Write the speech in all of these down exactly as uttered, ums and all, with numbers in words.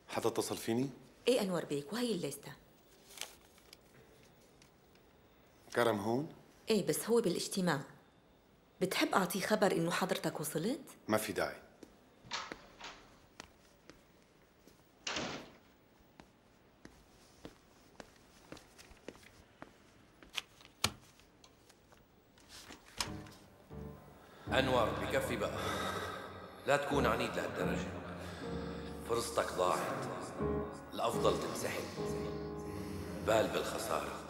حدا اتصل فيني؟ ايه انور بيك، وهي الليسته. كرم هون؟ ايه بس هو بالاجتماع. بتحب اعطيه خبر انه حضرتك وصلت؟ ما في داعي. أنور بكفي بقى، لا تكون عنيد لهالدرجة. فرصتك ضاعت، الأفضل تنسحب. بال بالخسارة.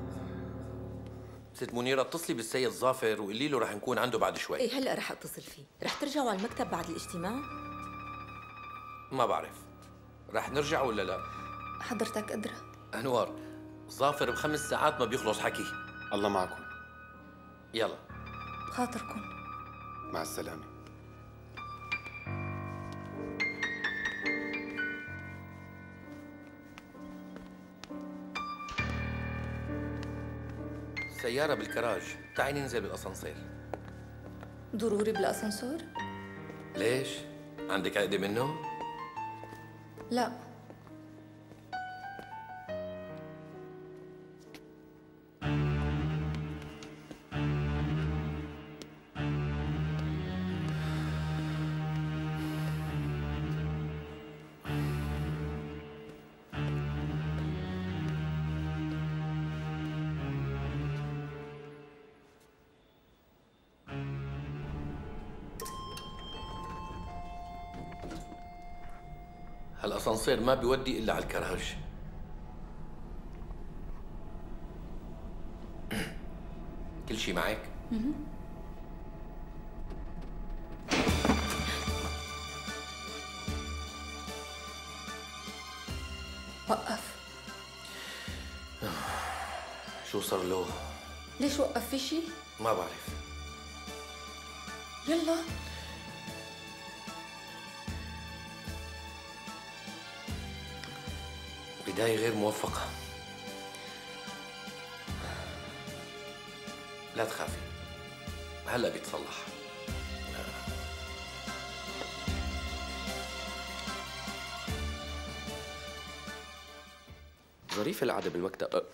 ست منيرة اتصلي بالسيد ظافر وقولي له رح نكون عنده بعد شوي. ايه هلا رح اتصل فيه. رح ترجعوا على المكتب بعد الاجتماع؟ ما بعرف، رح نرجع ولا لا؟ حضرتك قدرة. أنور، ظافر بخمس ساعات ما بيخلص حكي. الله معكم. يلا بخاطركم. مع السلامة. سيارة بالكراج، تعي ننزل بالأسانسير. ضروري بالأسانسور؟ ليش؟ عندك عقدة منه؟ لا. هالأسانسير ما بيودي إلا على الكراج. كل شي معك؟ وقف. شو صار له؟ ليش وقف؟ في شي؟ ما بعرف. يلا. بداية غير موفقة. لا تخافي، هلا بيتصلح. ظريف القعدة بالمكتب. أه.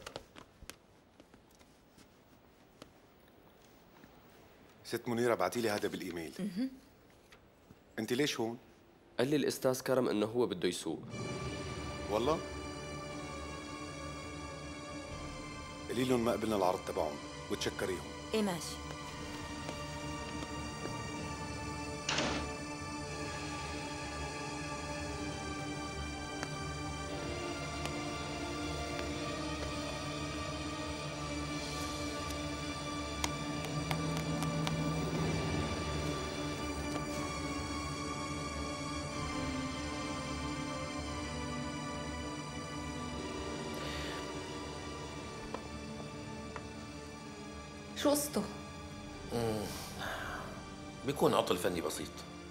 ست منيرة ابعتي لي هذا بالايميل. انت ليش هون؟ قال لي الأستاذ كرم إنه هو بده يسوق. والله؟ قولي لهم ما قبلنا العرض تبعهم وتشكريهم. ايه ماشي. شو قصته؟ بيكون عطل فني بسيط.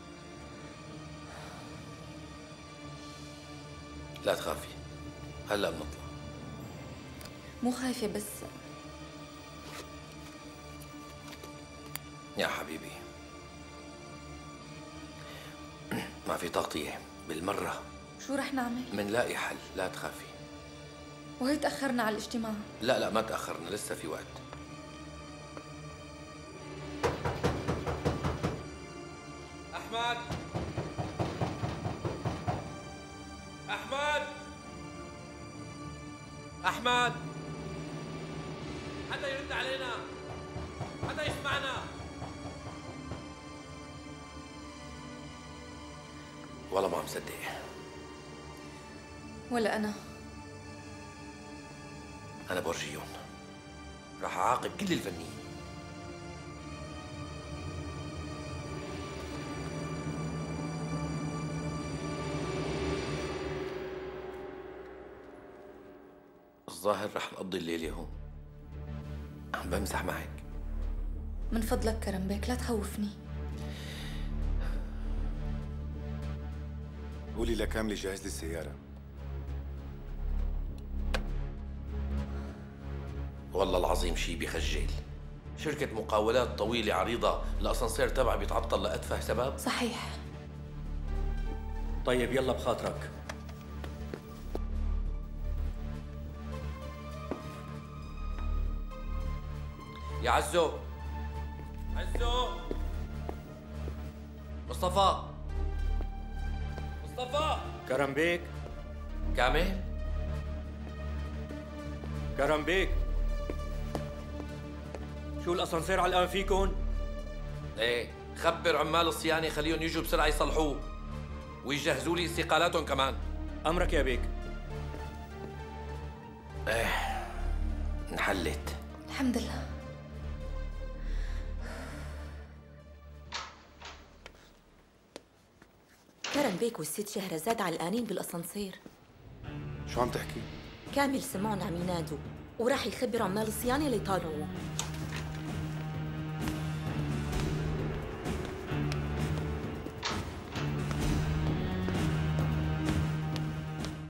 لا تخافي، هلا بنطلع. مو خايفة بس. يا حبيبي ما في تغطية بالمرة. شو رح نعمل؟ منلاقي حل، لا تخافي. وهي تأخرنا على الاجتماع. لا لا ما تأخرنا، لسه في وقت. أحمد أحمد أحمد، حدا يرد علينا، حدا يسمعنا. والله ما عم صدق. ولا أنا. أنا بورجيهم، راح أعاقب كل الفنيين. الظاهر رح نقضي الليلة هون. عم بمزح معك. من فضلك كرم بيك لا تخوفني. قولي لكاملة جهز لي السيارة. والله العظيم شي بخجل. شركة مقاولات طويلة عريضة، الأسانسير تبعها بيتعطل لأتفه سبب. صحيح. طيب يلا بخاطرك. يا عزو عزو مصطفى مصطفى كرم بيك كامل كرم بيك، شو الاسانسير علقان فيكن؟ ايه خبر عمال الصيانه خليهم يجوا بسرعه يصلحوه ويجهزوا لي استقالاتهم كمان. امرك يا بيك. ايه انحلت الحمد لله. كرم بيك والست شهرزاد علقانين بالاسانسير. شو عم تحكي؟ كامل سمعهم عم ينادوا وراح يخبر عمال الصيانه اللي طالعوه.